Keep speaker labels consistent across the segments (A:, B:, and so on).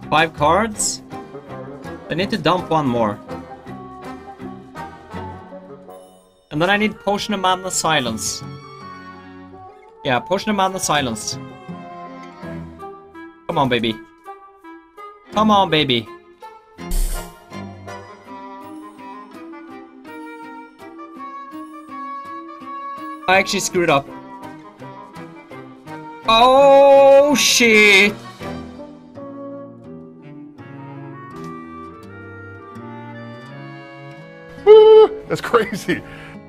A: 5 cards? I need to dump one more. And then I need Potion of Madness Silence. Yeah, Potion of Madness Silence. Come on, baby. Come on, baby. I actually screwed up. Oh, shit!
B: That's crazy.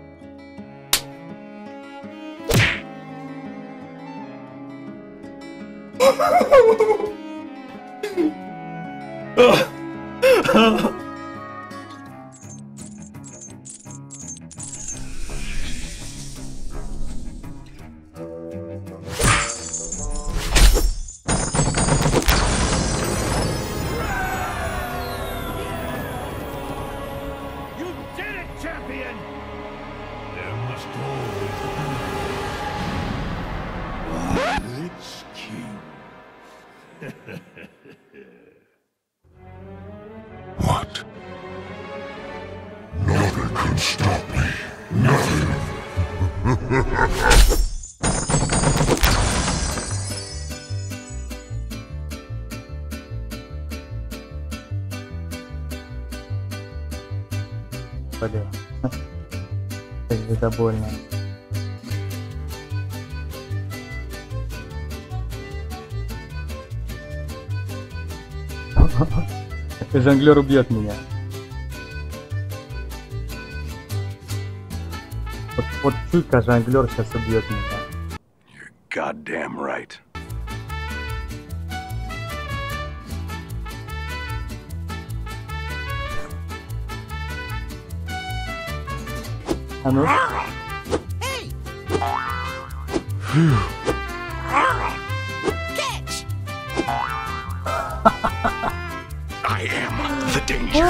C: What? Nothing can stop me. Nothing.
D: Блин. Это больно. Жонглер убьет меня. Вот чуйка, жонглер сейчас убьет меня.
C: You're goddamn right.
D: А ну?
C: I am the danger.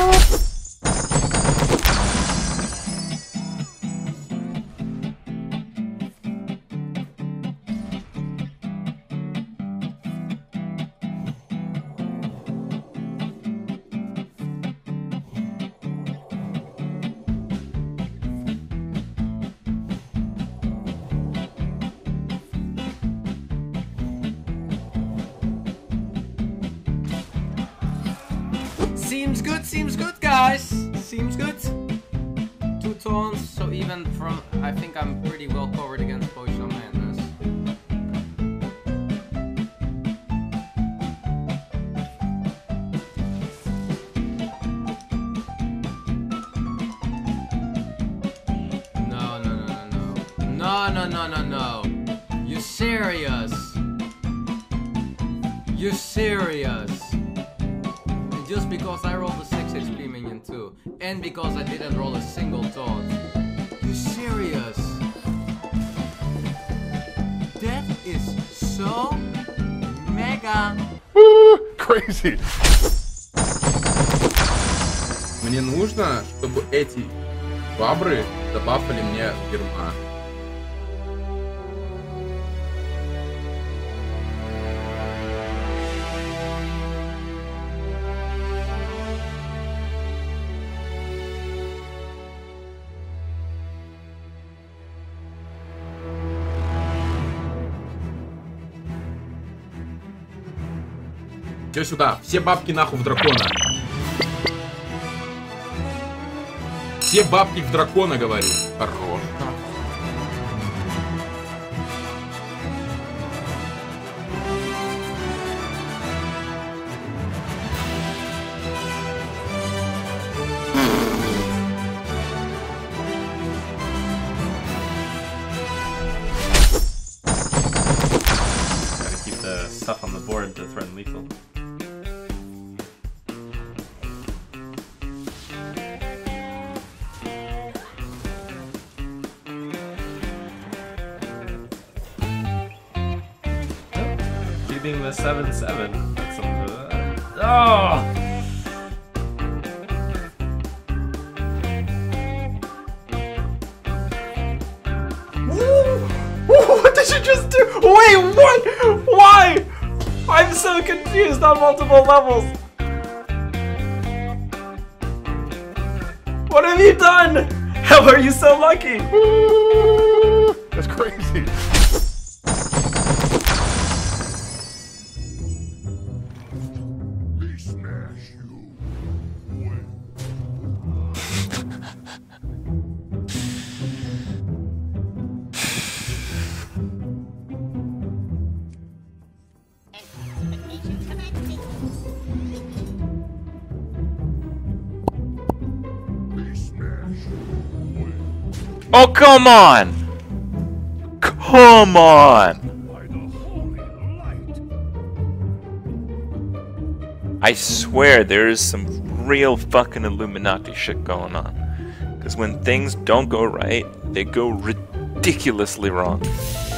A: Seems good, guys. Seems good. 2 tones, so even from, I think I'm pretty well covered against Potion of Madness. No. You serious? You serious? Just because I rolled a 6 HP minion too, and because I didn't roll a single taunt. You serious? That is so mega
B: Crazy.
E: Мне нужно, чтобы эти бабры добавили мне герма. Все сюда, все бабки нахуй в дракона. Все бабки в дракона, говорю. Хорош.
F: Gotta keep the stuff on the board to threaten lethal. Being the 7/7. That's something. Oh! What did you just do? Wait, what? Why? I'm so confused on multiple levels. What have you done? How are you so lucky?
B: That's crazy.
G: Oh, come on! Come on! I swear there is some real fucking Illuminati shit going on. Because when things don't go right, they go ridiculously wrong.